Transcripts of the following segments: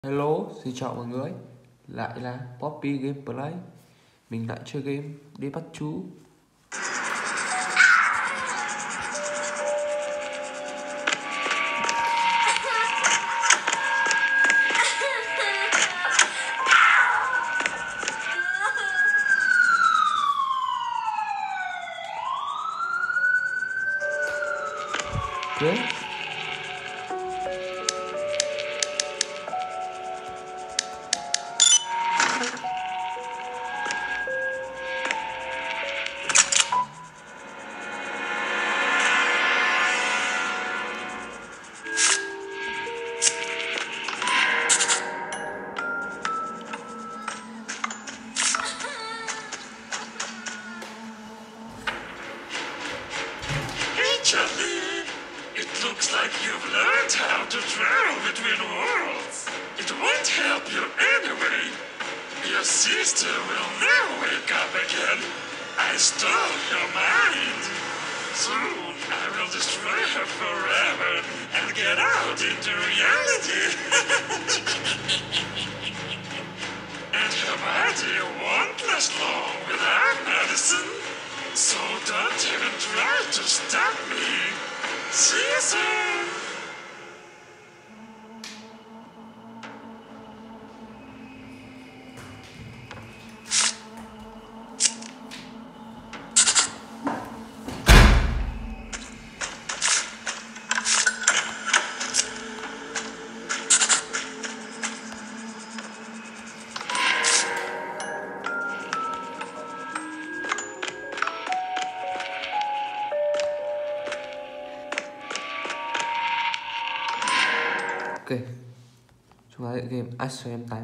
Hello, xin chào mọi người. Lại là Poppy Gameplay. Mình lại chơi game đi bắt chú. Ok. Charlie, it looks like you've learned how to travel between worlds. It won't help you anyway. Your sister will never wake up again. I stole your mind. Soon I will destroy her forever and get out into reality. And her body won't last long without medicine. So don't even try to stop me. See you soon. Ok. Chúng ta lại game Astro M8.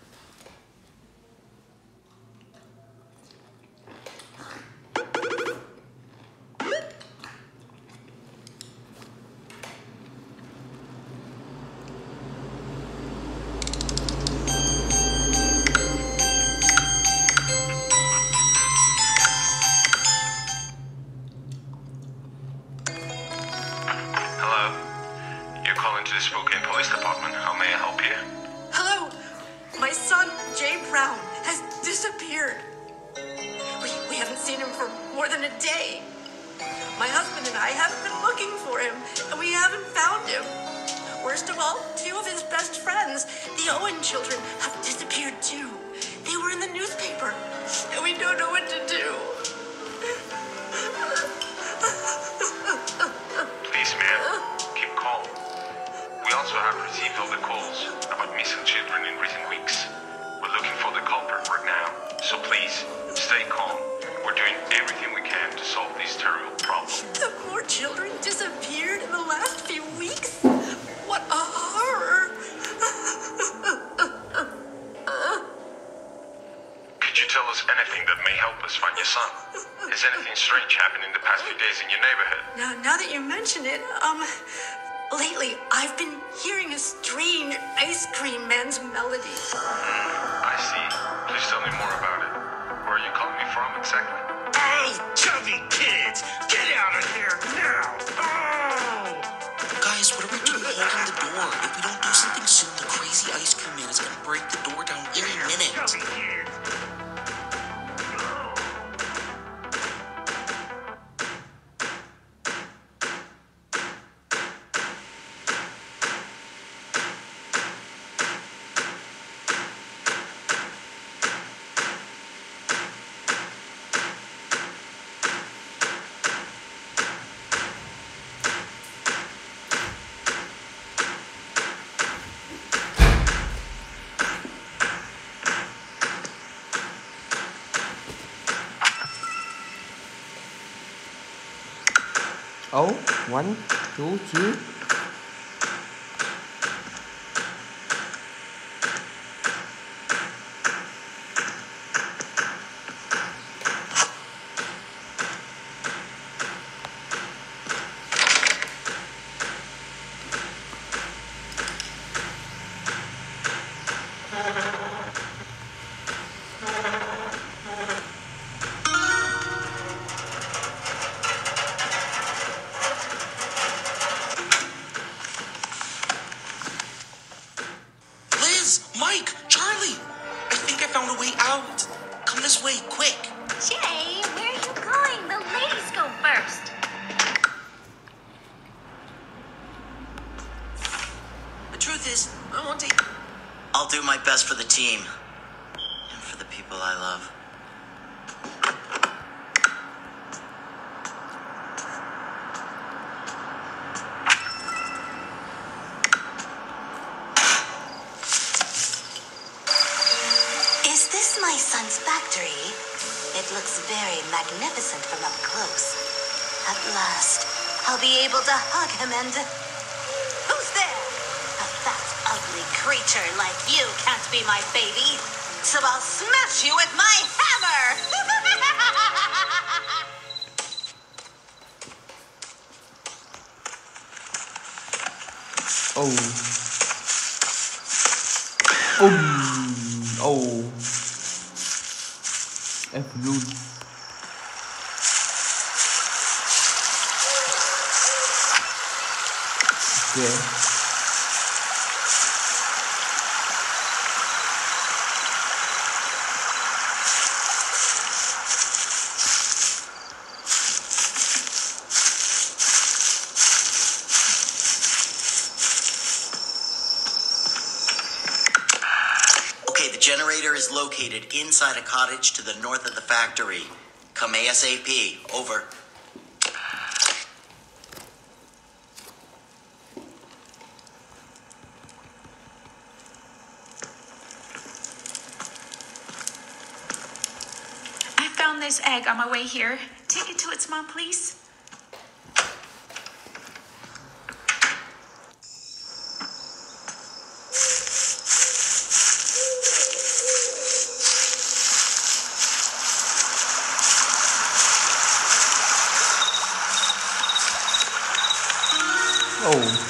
Hello. You're calling to the Spokane Police Department. How may I help you? Hello! My son, Jay Brown, has disappeared. We haven't seen him for more than a day. My husband and I have been looking for him, and we haven't found him. Worst of all, two of his best friends, the Owen children, have disappeared too. They were in the newspaper, and we don't know what to do. Please, ma'am, keep calm. We also have received all the calls about missing children in recent weeks. We're looking for the culprit right now, so please, stay calm. We're doing everything we can to solve this terrible problem. The poor children disappeared in the last few weeks? What a horror! Could you tell us anything that may help us find your son? Has anything strange happened in the past few days in your neighborhood? Now that you mention it, lately I've been hearing a strange ice cream man's melody. I see. Please tell me more about it. Where are you calling me from exactly? Oh, chubby kids, get out of here now. Oh! Guys, what are we doing holding the door? If we don't do something soon, the crazy ice cream man is gonna break the door down any minute. Chubby kids. Oh, 1, 2, 3. guys! Mike! Charlie! I think I found a way out. Come this way, quick! Jay, where are you going? The ladies go first. The truth is, I want to... I'll do my best for the team. And for the people I love. Is this my son's factory? It looks very magnificent from up close. At last, I'll be able to hug him and... Who's there? A fat, ugly creature like you can't be my baby. So I'll smash you with my hammer! Oh. Oh. Em luôn. Ok. Okay, the generator is located inside a cottage to the north of the factory. Come ASAP. Over. I found this egg on my way here. Take it to its mom, please. Oh.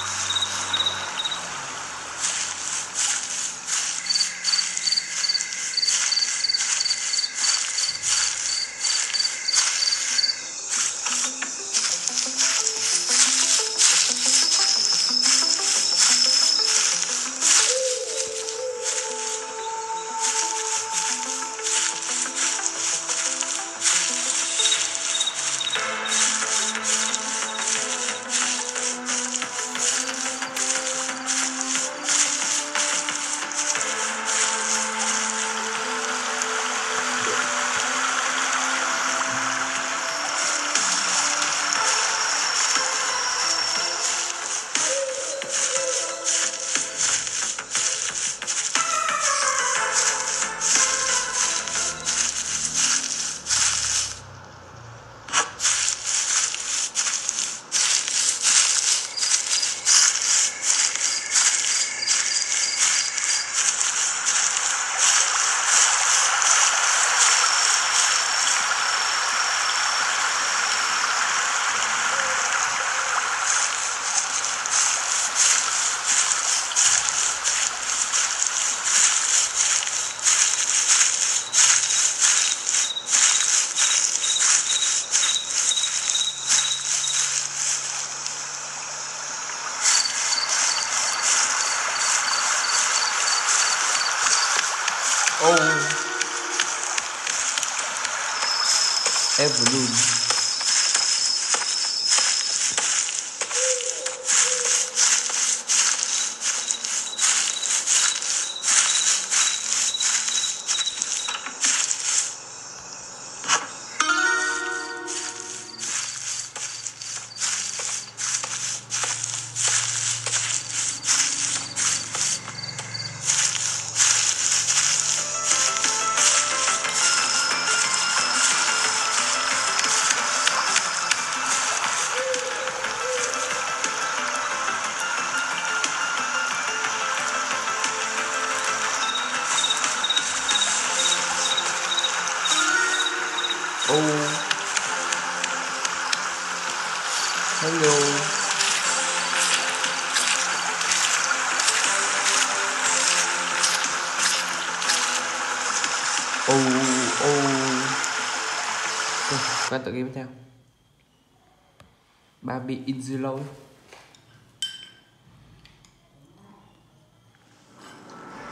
Oh. Evelyn. Oh. Hello. Qua tựa game tiếp theo. Barbie in the Low.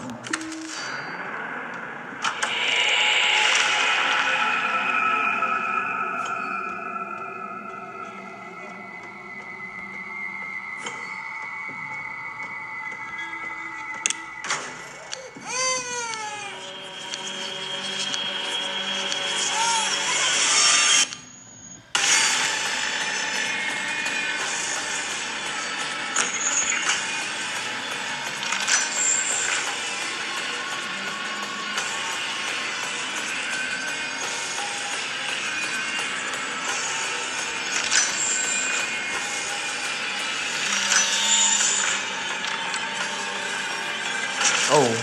Oh.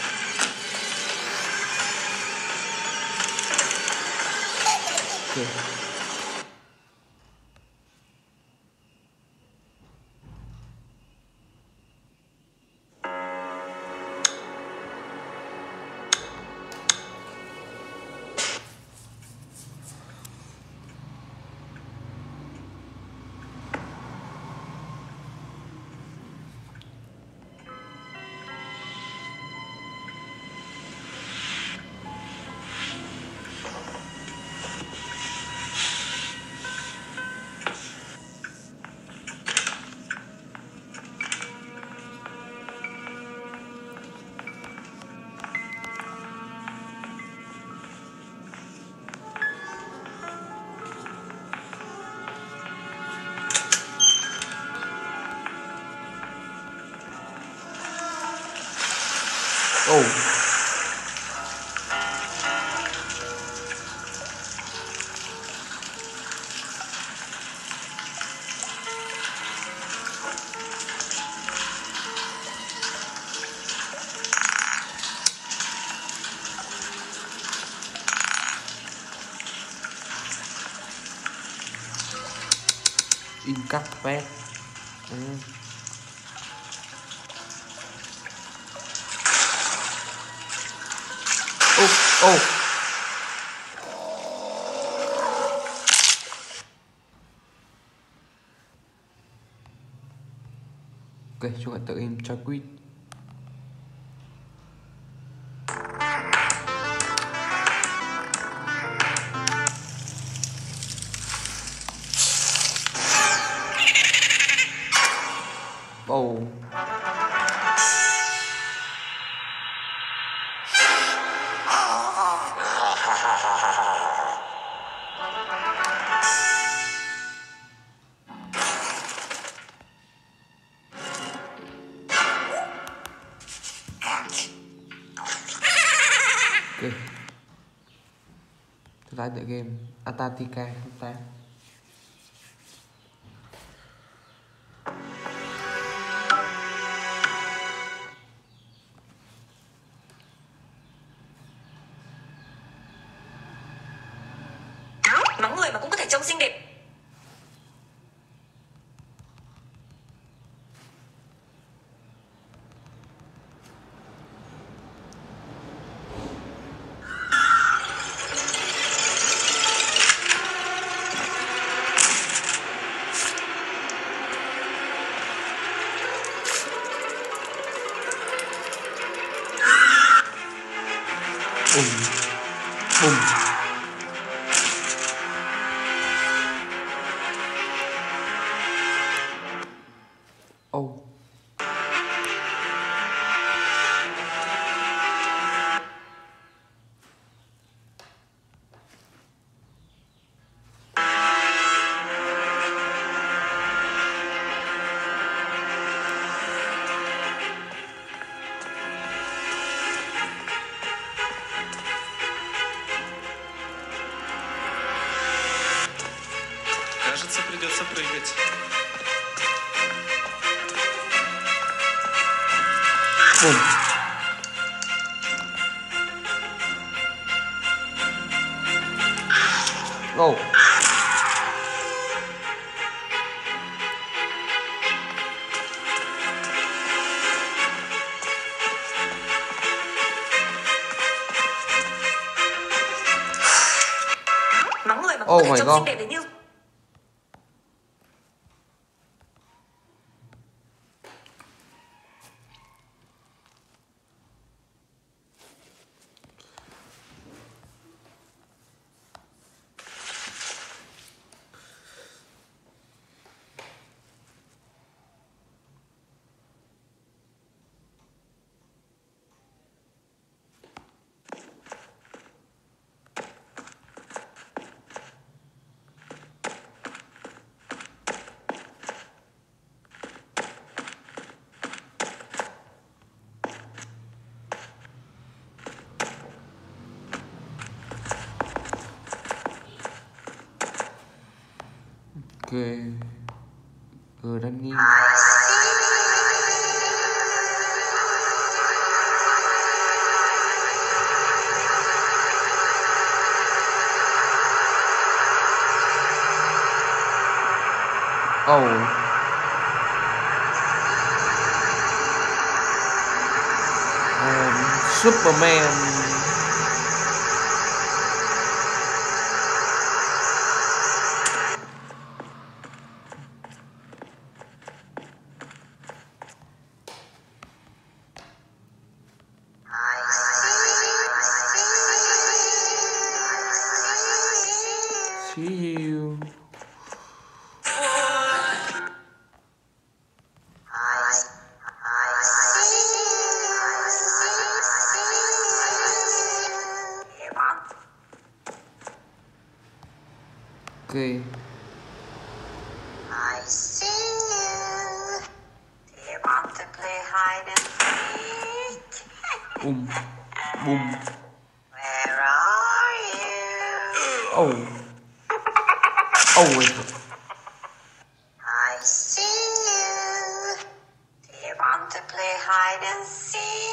Okay. Oh. In cắt vét. Oh. Ok, cho bạn tự em cho quýt. Oh. Ok. Tôi tái tựa game Antarctica không ta. Mắng người mà cũng có thể trông xinh đẹp. Bùm. Oh. Кажется, придется прыгать. Bùm. Oh. Mắng người mà Oh cũng có my thể trông God. xinh đẹp đến như. đang nghe. Superman. See you. Okay. I see you. Do you want to play hide and seek? Boom. Where are you? Oh. I see you. Do you want to play hide and seek?